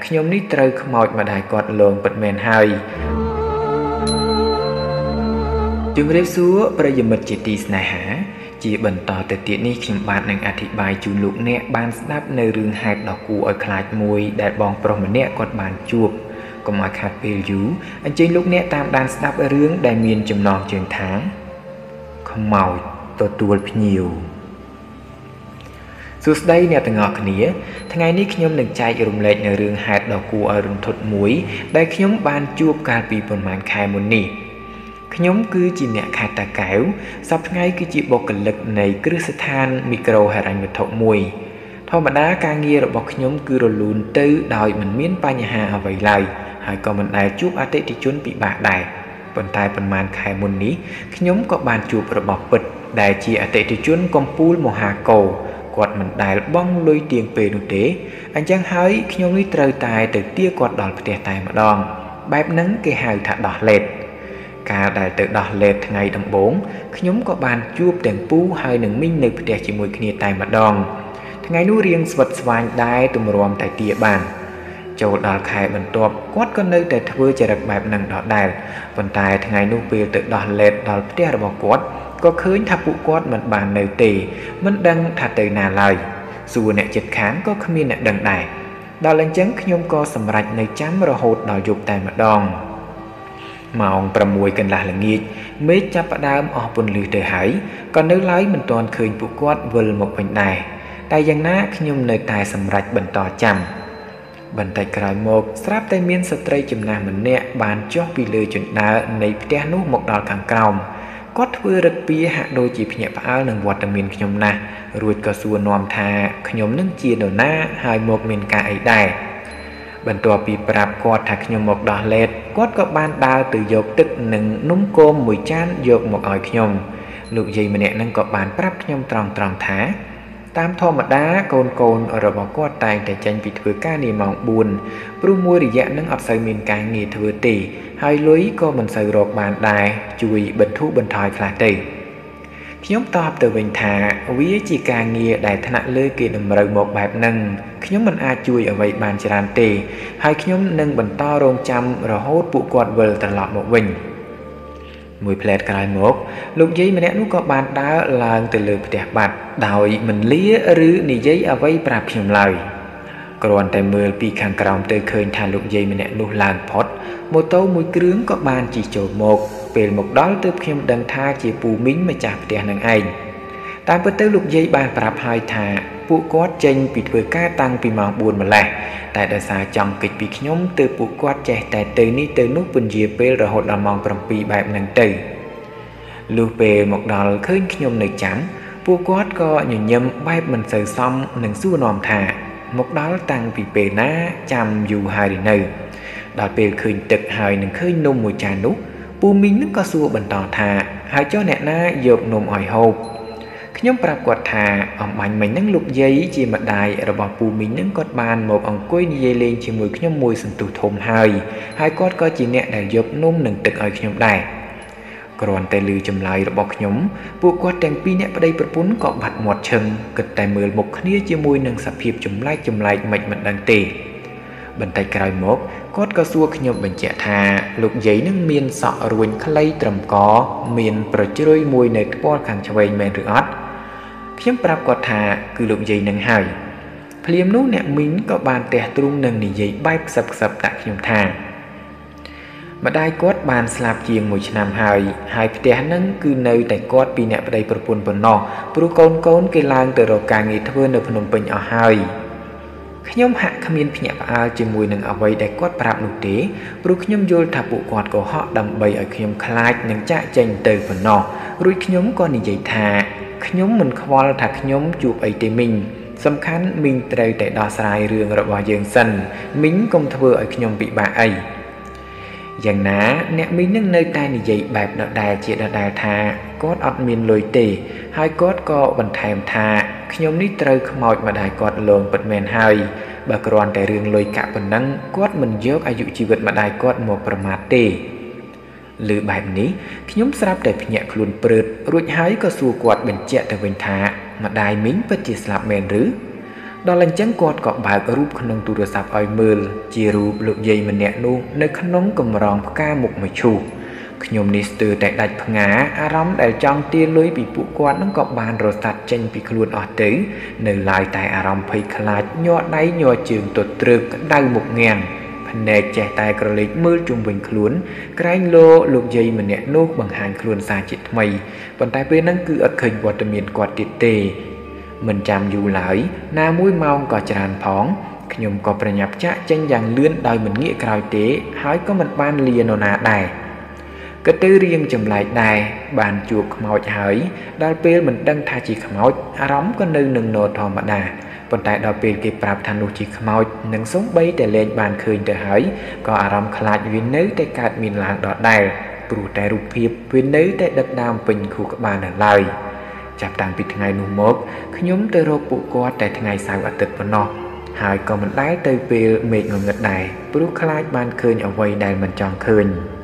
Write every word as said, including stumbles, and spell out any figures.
ខ្ញុំនេះត្រូវខ្មោចម្ដាយគាត់លងពិតមែនហើយជំរាបសួរប្រិយមិត្តជាទីស្នេហាជាបន្តទៅទៀតនេះខ្ញុំបាទនឹងអធិប្បាយជូនលោកអ្នកបានស្ដាប់នៅរឿងហេតុដ៏គួរឲ្យខ្លាចមួយដែលបងប្រុសម្នាក់គាត់បានជួបកុំឲ្យខាត់ពេលយូរអញ្ជើញលោកអ្នកតាមដានស្ដាប់រឿងដែលមានចំណងជើងថាខ្មោចទទួលភ្ញៀវសួស្តីអ្នកទាំងអស់គ្នាថ្ងៃនេះខ្ញុំនឹងចែករំលែកនៅរឿងហេតុដ៏គួរឲ្យរន្ធត់មួយដែលខ្ញុំបានជួបកាលពីប្រហែលខែមុននេះខ្ញុំគឺជាអ្នកខេត្តតាកែវសប្តាហ៍ថ្ងៃគឺជាបុគ្គលិកនៃគ្រឹះស្ថានមីក្រូហិរញ្ញវត្ថុមួយធម្មតាការងាររបស់ខ្ញុំគឺរលូនទៅដោយមិនមានបញ្ហាអ្វីឡើយហើយក៏មិនដែលជួបអតិថិជនពិបាកដែរប៉ុន្តែប្រហែលខែមុននេះខ្ញុំក៏បានជួបរបស់ពិតដែលជាអតិថិជនកំពូលមហាកោគាត់មិនដែលបង់លុយទៀងពេលនោះទេអញ្ចឹងហើយខ្ញុំនេះត្រូវតែទៅទារគាត់ដល់ផ្ទះតែម្ដងបែបហ្នឹងគេហៅថាដោះលេតកាលដែលទៅដោះលេតថ្ងៃដំបូងខ្ញុំក៏បានជួបទាំងពូហើយនឹងមីងនៅផ្ទះជាមួយគ្នាតែម្ដងថ្ងៃនោះរៀងស្វិតស្វាញដែរទម្រាំតែទារបានចូលដល់ខែបន្ទាប់គាត់ក៏នៅតែធ្វើចរិតបែបហ្នឹងដដែលប៉ុន្តែថ្ងៃនោះពេលទៅដោះលេតដល់ផ្ទះរបស់គាត់ក៏ឃើញថាពួកគាត់មិនបាននៅទេមិនដឹងថាទៅណាឡើយសួរអ្នកជិតខាងក៏គ្មានអ្នកដឹងដែរដល់អញ្ចឹងខ្ញុំក៏សម្រេចនៅចាំរហូតដល់យប់តែម្ដងម៉ោងប្រាំមួយកន្លះល្ងាចមេឃចាប់ផ្ដើមអស់ពន្លឺទៅហើយក៏នៅឡើយមិនទាន់ឃើញពួកគាត់វិលមកវិញដែរតែយ៉ាងណាខ្ញុំនៅតែសម្រេចបន្តចាំបន្តិចក្រោយមកស្រាប់តែមានស្ត្រីចំណាស់ម្នាក់បានចុះពីលើជណ្ដើរនៃផ្ទះនោះមកដល់ខាងក្រោមគាត់ធ្វើរឹកពីហាក់ដូចជាភ្ញាក់ផ្អើលនឹងវត្តមានខ្ញុំណាស់រួចក៏សួរនាំថាខ្ញុំនឹងជានរណាហើយមកមានការអីដែរបន្ទាប់ពីប្រាប់គាត់ថាខ្ញុំមកដោះលេតគាត់ក៏បានដើរទៅយកទឹកនិងនំគមមួយចានយកមកឲ្យខ្ញុំលោកយាយម្នាក់នឹងក៏បានប្រាប់ខ្ញុំត្រង់ត្រង់ថាតាមធម្មតាកូនកូនរបស់គាត់តែងតែចេញពីធ្វើការនាម៉ោងបួនព្រោះមួយរយៈនឹងអត់សូវមានការងារធ្វើទេហើយលុយក៏មិនសូវរកបានដែរជួយបន្ធូរបន្ថយខ្លះទៅខ្ញុំតបទៅវិញថាវាជាការងារដែលថ្នាក់លើគេតម្រូវមកបែបហ្នឹងខ្ញុំមិនអាចជួយអ្វីបានច្រើនទេហើយខ្ញុំនឹងបន្តរងចាំរហូតពួកគាត់វិលត្រឡប់មកវិញមួយផ្លែតក្រោយមកលោកយាយម្នាក់នោះក៏បានដើរឡើងទៅលើផ្ទះបាត់ដោយមិនលាឬនិយាយអ្វីប្រាប់ខ្ញុំឡើយគ្រាន់តែមើលពីខាងក្រោមទៅឃើញថាលោកយាយម្នាក់នោះឡើងផុតម៉ូតូមួយគ្រឿងក៏បានជិះចូលមកពេលមកដល់ទើបខ្ញុំដឹងថាជាពូមីងម្ចាស់ផ្ទះនឹងឯងតែពិតទៅលោកយាយបានប្រាប់ហើយថាពួកគាត់ចេញពីធ្វើការតាំងពីម៉ោងបួនម្លេះតែដោយសារចង់គេចពីខ្ញុំទើបពួកគាត់ចេះតែទៅនេះទៅនោះពន្យាពេលរហូតដល់ម៉ោងប្រាំពីរបែបហ្នឹងទៅលុះពេលមកដល់ឃើញខ្ញុំនៅចាំពួកគាត់ក៏ញញឹមបែបមិនសូវសមនឹងសួរនាំថាមកដល់តាំងពីពេលណាចាំយូរហើយឬនៅដល់ពេលឃើញទឹកហើយនឹងឃើញនំមួយចាននោះពូមីងនឹងក៏សួរបន្តថាហើយចុះអ្នកណាយកនំឲ្យហូបខ្ញុំប្រាប់គាត់ថាអំបញ្ញមិញហ្នឹងលោកយាយជាម្ដាយរបស់ពូមីងហ្នឹងគាត់បានមកអង្គុយនិយាយលេងជាមួយខ្ញុំមួយសន្ទុះធំហើយហើយគាត់ក៏ជាអ្នកដែលយកនំនិងទឹកឲ្យខ្ញុំដែរគ្រាន់តែឮចម្លើយរបស់ខ្ញុំពួកគាត់ទាំងពីរអ្នកប្តីប្រពន្ធក៏បាត់មាត់ឈឹងគិតតែមើលមុខគ្នាជាមួយនឹងសភាពចម្លែកចម្លែកមិនមិនដឹងទេបន្តិចក្រោយមកគាត់ក៏សួរខ្ញុំបញ្ជាក់ថាលោកយាយនឹងមានសក់រួញខ្លីត្រឹមកមានប្រជ្រុយមួយនៅថ្ពាល់ខាងឆ្វេងមែនឬអត់ខ្ញុំប្រាប់គាត់ថាគឺលោកយាយនឹងហើយភ្លាមនោះអ្នកមីងក៏បានទះទ្រូងនឹងនិយាយបែបខ្សឹបខ្សឹបតាក់ខ្ញុំថាម្ដាយគាត់បានស្លាប់ជាងមួយឆ្នាំហើយហើយផ្ទះហ្នឹងគឺនៅតែគាត់ពីអ្នកប្តីប្រពន្ធប៉ុណ្ណោះព្រោះកូនកូនគេឡើងទៅរកការងារធ្វើនៅភ្នំពេញអស់ហើយខ្ញុំហាក់គ្មានភ្ញាក់ផ្អើលជាមួយនឹងអ្វីដែលគាត់ប្រាប់នោះទេព្រោះខ្ញុំយល់ថាពួកគាត់កុហកដើម្បីឲ្យខ្ញុំខ្លាចនឹងចាក់ចេញទៅប៉ុណ្ណោះរួចខ្ញុំក៏និយាយថាខ្ញុំមិនខ្វល់ថាខ្ញុំជួបអីទេមីងសំខាន់មីងត្រូវតែដោះស្រាយរឿងរបស់យើងសិនមីងកុំធ្វើឲ្យខ្ញុំពិបាកអីយ៉ាងណាអ្នកមីងនឹងនៅតែនិយាយបែបដដែលជាដដែលថាគាត់អត់មានលុយទេហើយគាត់ក៏បន្ថែមថាខ្ញុំនេះត្រូវខ្មោចម្ដាយគាត់លងពិតមែនហើយបើគ្រាន់តែរឿងលុយកាក់ប៉ុណ្ណឹងគាត់មិនយកអាយុជីវិតម្ដាយគាត់មកប្រមាថទេឮបែបនេះខ្ញុំស្រាប់តែភ្ញាក់ខ្លួនព្រឺតរួចហើយក៏សួរគាត់បញ្ជាក់ទៅវិញថាម្ដាយមីងពិតជាស្លាប់មែនឬដល់អញ្ចឹងគាត់ក៏បើករូបក្នុងទូរស័ព្ទឲ្យមើលជារូបលោកយាយម្នាក់នោះនៅក្នុងកម្រងផ្កាមុខមឈូសខ្ញុំនេះស្ទើរតែដាច់ផ្ងាអារម្មណ៍ដែលចង់ទារលុយពីពួកគាត់នឹងក៏បានរសាត់ចេញពីខ្លួនអស់ទៅនៅឡើយតែអារម្មណ៍ភ័យខ្លាចញ័រដៃញ័រជើងទទ្រើកក្តៅមុខងាំងភ្នែកចេះតែក្រឡេកមើលជុំវិញខ្លួនក្រែងលោលោកយាយម្នាក់នោះបង្ហាញខ្លួនសារជាថ្មីប៉ុន្តែពេលហ្នឹងគឺអត់ឃើញវត្តមានគាត់ទៀតទេមិនចាំយូរឡើយណាមួយម៉ោងក៏ច្រើនផងខ្ញុំក៏ប្រញាប់ចាក់ចេញយ៉ាងលឿនដោយមិនងាកក្រោយទេហើយក៏មិនបានលានរណាដែរក៏ទៅរៀងចម្លែកដែរបានជួបខ្មោចហើយដល់ពេលមិនដឹងថាជាខ្មោចអារម្មណ៍ក៏នៅនឹងណធម្មតាប៉ុន្តែដល់ពេលគេប្រាប់ថានោះជាខ្មោចនឹងសំបីតែលែងបានឃើញទៅហើយក៏អារម្មណ៍ខ្លាចវានៅតែកើតមានឡើងដដែលព្រោះតែរូបភាពវានៅតែដិតដាមពេញខួរក្បាលនៅឡើយចាប់តាំងពីថ្ងៃនោះមកខ្ញុំទៅរកពួកគាត់តែថ្ងៃសៅរ៍អាទិត្យប៉ុណ្ណោះហើយក៏មិនដែលទៅពេលមេឃងងឹតដែរព្រោះខ្លាចបានឃើញអ្វីដែលមិនចង់ឃើញ